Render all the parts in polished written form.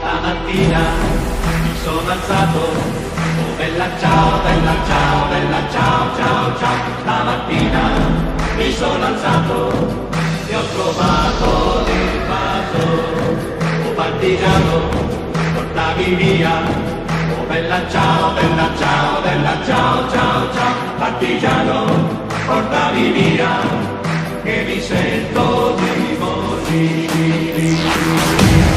Stamattina mi sono alzato, oh bella ciao, bella ciao, bella ciao, ciao, ciao. Stamattina mi sono alzato e ho trovato l'invaso, oh partigiano, portami via, oh bella ciao, bella ciao, bella ciao, ciao, ciao. Partigiano, portami via, che mi sento di morire.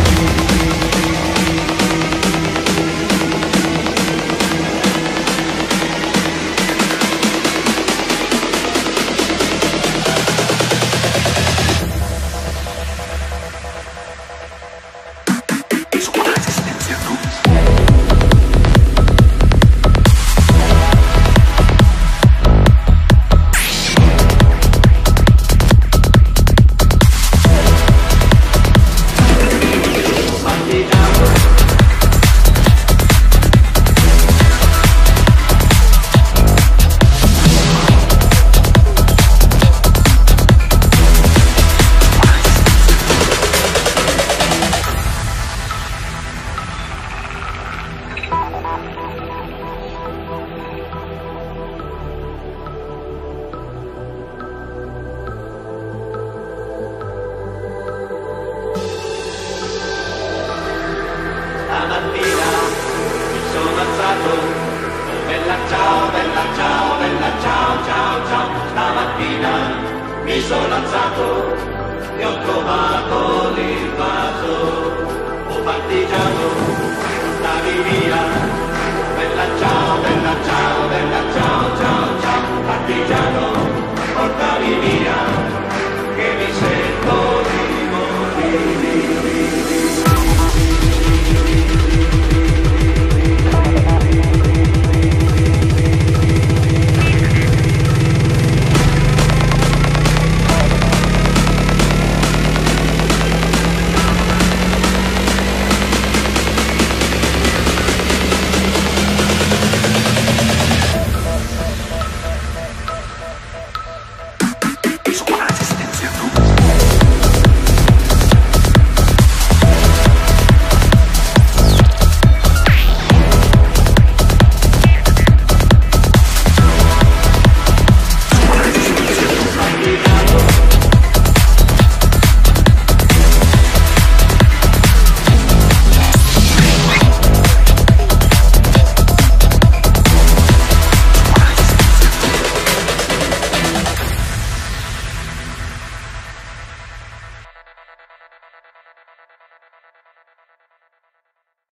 Stamattina mi sono alzato, oh bella ciao, bella ciao, bella ciao, ciao, ciao. Stamattina mi sono alzato e ho trovato l'invaso, oh partigiano,